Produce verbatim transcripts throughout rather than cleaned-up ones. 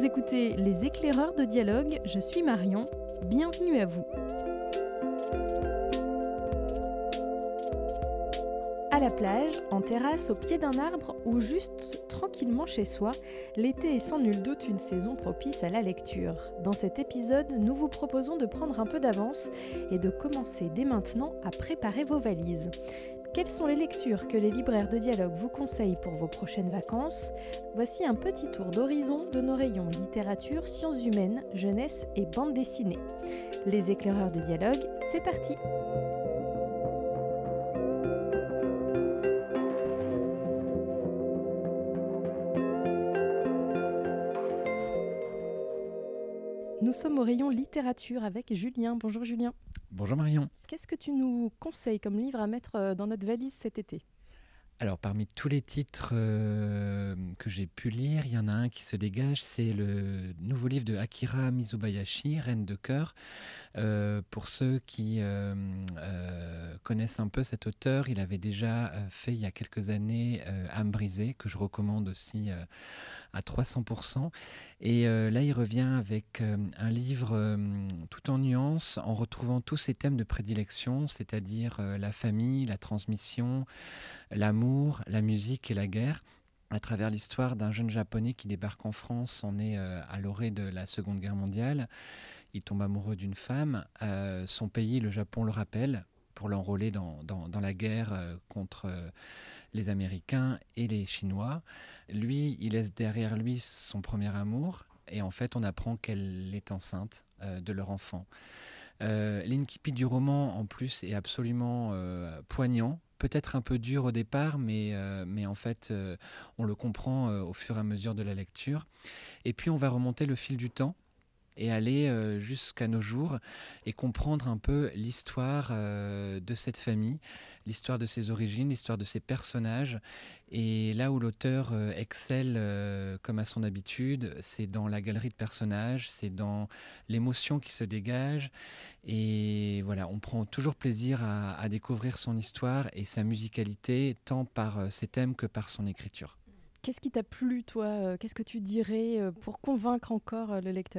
écoutez Les éclaireurs de dialogue, je suis Marion, bienvenue à vous. À la plage, en terrasse, au pied d'un arbre ou juste tranquillement chez soi, l'été est sans nul doute une saison propice à la lecture. Dans cet épisode, nous vous proposons de prendre un peu d'avance et de commencer dès maintenant à préparer vos valises. Quelles sont les lectures que les libraires de dialogue vous conseillent pour vos prochaines vacances ? Voici un petit tour d'horizon de nos rayons littérature, sciences humaines, jeunesse et bande dessinée. Les éclaireurs de dialogue, c'est parti ! Nous sommes au rayon littérature avec Julien. Bonjour Julien. Bonjour Marion. Qu'est-ce que tu nous conseilles comme livre à mettre dans notre valise cet été ? Alors parmi tous les titres euh, que j'ai pu lire, il y en a un qui se dégage, c'est le nouveau livre de Akira Mizubayashi, Reine de cœur. Euh, pour ceux qui euh, euh, connaissent un peu cet auteur, il avait déjà euh, fait il y a quelques années euh, Âme brisée, que je recommande aussi euh, à trois cents pour cent. Et euh, là, il revient avec euh, un livre euh, tout en nuances, en retrouvant tous ses thèmes de prédilection, c'est-à-dire euh, la famille, la transmission, l'amour, la musique et la guerre, à travers l'histoire d'un jeune japonais qui débarque en France. On est euh, à l'orée de la Seconde Guerre mondiale. Il tombe amoureux d'une femme. Euh, son pays, le Japon, le rappelle pour l'enrôler dans, dans, dans la guerre euh, contre euh, les Américains et les Chinois. Lui, il laisse derrière lui son premier amour. Et en fait, on apprend qu'elle est enceinte euh, de leur enfant. Euh, L'incipit du roman, en plus, est absolument euh, poignant. Peut-être un peu dur au départ, mais, euh, mais en fait, euh, on le comprend euh, au fur et à mesure de la lecture. Et puis, on va remonter le fil du temps et aller euh, jusqu'à nos jours et comprendre un peu l'histoire euh, de cette famille, l'histoire de ses origines, l'histoire de ses personnages. Et là où l'auteur euh, excelle euh, comme à son habitude, c'est dans la galerie de personnages, c'est dans l'émotion qui se dégage. Et voilà, on prend toujours plaisir à, à découvrir son histoire et sa musicalité, tant par euh, ses thèmes que par son écriture. Qu'est-ce qui t'a plu, toi ? Qu'est-ce que tu dirais pour convaincre encore le lecteur ?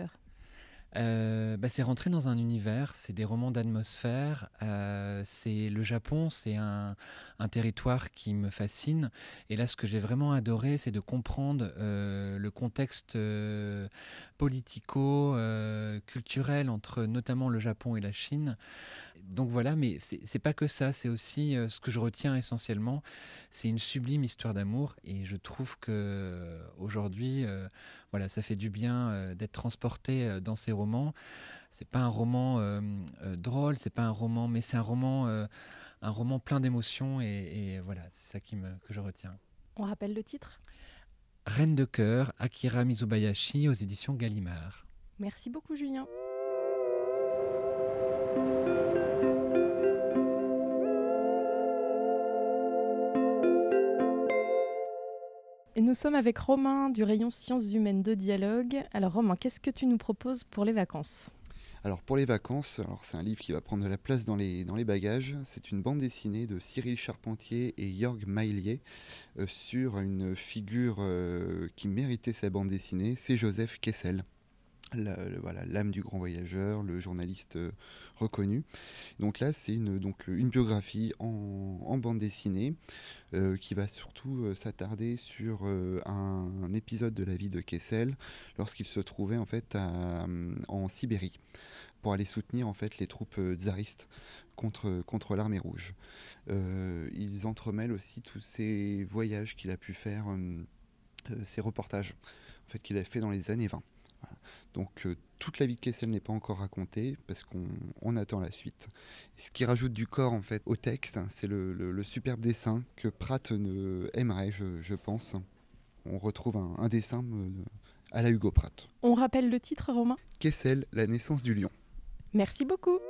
Euh, bah c'est rentrer dans un univers, c'est des romans d'atmosphère, euh, c'est le Japon, c'est un, un territoire qui me fascine. Et là, ce que j'ai vraiment adoré, c'est de comprendre euh, le contexte euh, politico-culturel euh, entre notamment le Japon et la Chine. Donc voilà, mais c'est, c'est pas que ça, c'est aussi euh, ce que je retiens essentiellement, c'est une sublime histoire d'amour. Et je trouve que euh, aujourd'hui, euh, voilà, ça fait du bien euh, d'être transporté euh, dans ces romans. C'est pas un roman euh, euh, drôle, c'est pas un roman, mais c'est un roman, euh, un roman plein d'émotions. Et, et voilà, c'est ça qui me, que je retiens. On rappelle le titre ? Reine de cœur, Akira Mizubayashi aux éditions Gallimard. Merci beaucoup Julien. Et nous sommes avec Romain du rayon sciences humaines de dialogue. Alors Romain, qu'est-ce que tu nous proposes pour les vacances ? Alors pour les vacances, alors c'est un livre qui va prendre de la place dans les, dans les bagages. C'est une bande dessinée de Cyril Charpentier et Jörg Maillier euh, sur une figure euh, qui méritait sa bande dessinée, c'est Joseph Kessel. La, le, voilà, l'âme du grand voyageur, le journaliste euh, reconnu. Donc là, c'est une, donc, une biographie en, en bande dessinée euh, qui va surtout euh, s'attarder sur euh, un, un épisode de la vie de Kessel lorsqu'il se trouvait en fait à, en Sibérie pour aller soutenir en fait les troupes tsaristes contre, contre l'armée rouge. Euh, ils entremêlent aussi tous ces voyages qu'il a pu faire, euh, euh, ces reportages en fait, qu'il a fait dans les années vingt. Voilà. Donc euh, toute la vie de Kessel n'est pas encore racontée parce qu'on on attend la suite. Et ce qui rajoute du corps en fait au texte, c'est le, le, le superbe dessin que Pratt ne aimerait, je, je pense. On retrouve un, un dessin euh, à la Hugo Pratt. On rappelle le titre, Romain ? Kessel, la naissance du lion. Merci beaucoup.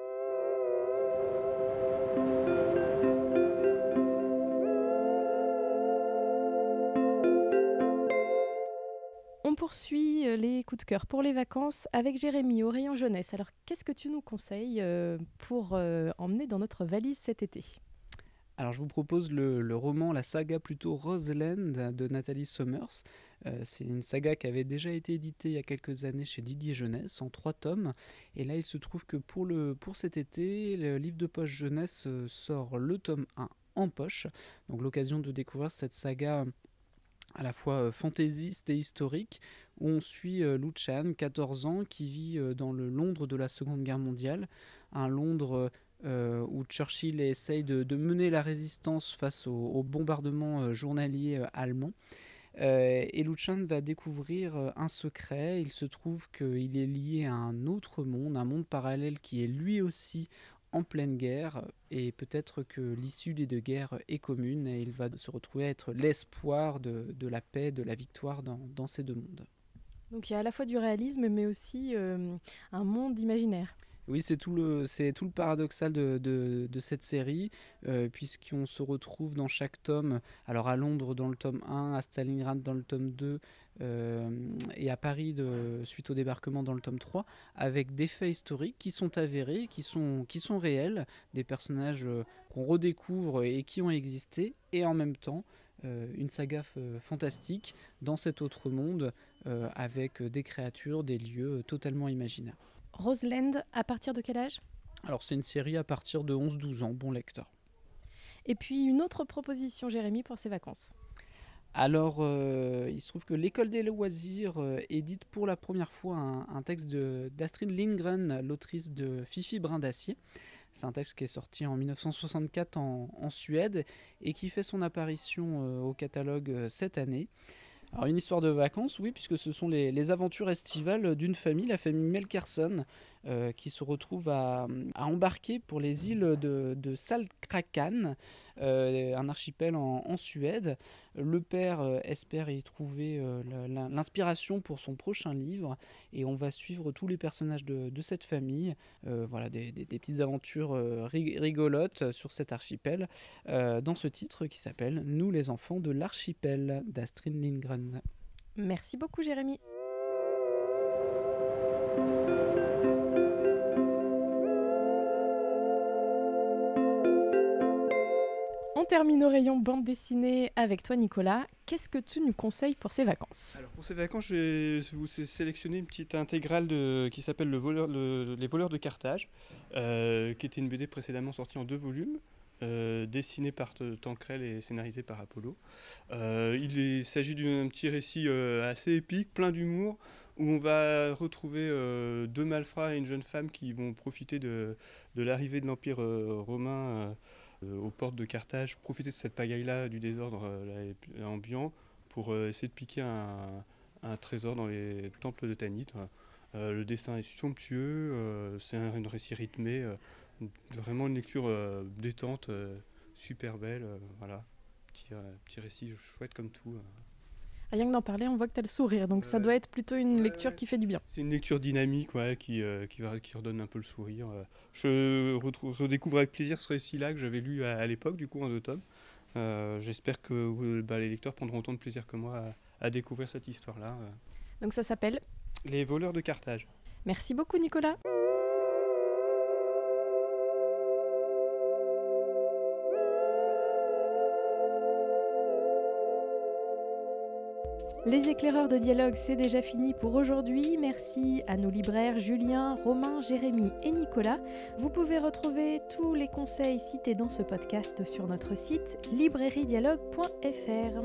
On poursuit les coups de cœur pour les vacances avec Jérémy au rayon jeunesse. Alors, qu'est-ce que tu nous conseilles pour euh, emmener dans notre valise cet été ? Alors je vous propose le, le roman, la saga plutôt Roseland de Nathalie Sommers. Euh, c'est une saga qui avait déjà été éditée il y a quelques années chez Didier Jeunesse en trois tomes. Et là il se trouve que pour, le, pour cet été, le livre de poche jeunesse euh, sort le tome un en poche. Donc l'occasion de découvrir cette saga à la fois euh, fantaisiste et historique, où on suit euh, Lu Chan, quatorze ans, qui vit euh, dans le Londres de la Seconde Guerre mondiale. Un Londres... Euh, où Churchill essaye de, de mener la résistance face au, au bombardement euh, journalier euh, allemand. Euh, et Lu Chan va découvrir euh, un secret. Il se trouve qu'il est lié à un autre monde, un monde parallèle qui est lui aussi en pleine guerre. Et peut-être que l'issue des deux guerres est commune et il va se retrouver à être l'espoir de, de la paix, de la victoire dans, dans ces deux mondes. Donc il y a à la fois du réalisme mais aussi euh, un monde imaginaire. Oui, c'est tout le, c'est tout le paradoxal de, de, de cette série, euh, puisqu'on se retrouve dans chaque tome, alors à Londres dans le tome un, à Stalingrad dans le tome deux, euh, et à Paris de, suite au débarquement dans le tome trois, avec des faits historiques qui sont avérés, qui sont, qui sont réels, des personnages euh, qu'on redécouvre et qui ont existé, et en même temps euh, une saga f- fantastique dans cet autre monde, euh, avec des créatures, des lieux totalement imaginaires. Roseland, à partir de quel âge ? Alors c'est une série à partir de onze douze ans, bon lecteur. Et puis une autre proposition, Jérémy, pour ses vacances. Alors euh, il se trouve que l'École des loisirs euh, édite pour la première fois un, un texte de, d'Astrid Lindgren, l'autrice de Fifi Brin d'Acier. C'est un texte qui est sorti en dix-neuf cent soixante-quatre en, en Suède et qui fait son apparition euh, au catalogue euh, cette année. Alors une histoire de vacances, oui, puisque ce sont les, les aventures estivales d'une famille, la famille Melkerson, euh, qui se retrouve à, à embarquer pour les îles de, de Saltkrakan, euh, un archipel en, en Suède. Le père euh, espère y trouver euh, la, l'inspiration pour son prochain livre, et on va suivre tous les personnages de, de cette famille, euh, voilà, des, des, des petites aventures euh, rigolotes sur cet archipel, euh, dans ce titre qui s'appelle « Nous les enfants de l'archipel » d'Astrid Lindgren. Merci beaucoup, Jérémy. On termine au rayon bande dessinée avec toi, Nicolas. Qu'est-ce que tu nous conseilles pour ces vacances ? Alors pour ces vacances, je vais vous sélectionner une petite intégrale de, qui s'appelle le voleur, le, Les voleurs de Carthage, euh, qui était une B D précédemment sortie en deux volumes, euh, dessinée par Tancrel et scénarisée par Apollo. Euh, il, est, il s'agit d'un petit récit euh, assez épique, plein d'humour, où on va retrouver euh, deux malfrats et une jeune femme qui vont profiter de, de l'arrivée de l'Empire euh, romain euh, aux portes de Carthage, profiter de cette pagaille-là, du désordre euh, ambiant, pour euh, essayer de piquer un, un trésor dans les temples de Tanit. Euh, le dessin est somptueux, euh, c'est un, un récit rythmé, euh, vraiment une lecture euh, détente, euh, super belle, euh, voilà. Petit, euh, petit récit chouette comme tout. Euh. Rien que d'en parler, on voit que tu as le sourire, donc ça Ouais. doit être plutôt une Ouais, lecture ouais. qui fait du bien. C'est une lecture dynamique, ouais, qui, euh, qui, va, qui redonne un peu le sourire. Euh. Je retrouve, redécouvre avec plaisir ce récit-là que j'avais lu à, à l'époque, du coup, en deux tomes. Euh, j'espère que euh, bah, les lecteurs prendront autant de plaisir que moi à, à découvrir cette histoire-là. Euh. Donc ça s'appelle Les voleurs de Carthage. Merci beaucoup, Nicolas. Les éclaireurs de dialogue, c'est déjà fini pour aujourd'hui. Merci à nos libraires Julien, Romain, Jérémy et Nicolas. Vous pouvez retrouver tous les conseils cités dans ce podcast sur notre site librairie dialogue point f r.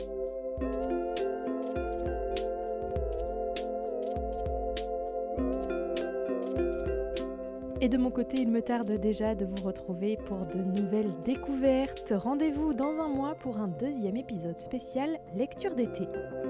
Et de mon côté, il me tarde déjà de vous retrouver pour de nouvelles découvertes. Rendez-vous dans un mois pour un deuxième épisode spécial lecture d'été.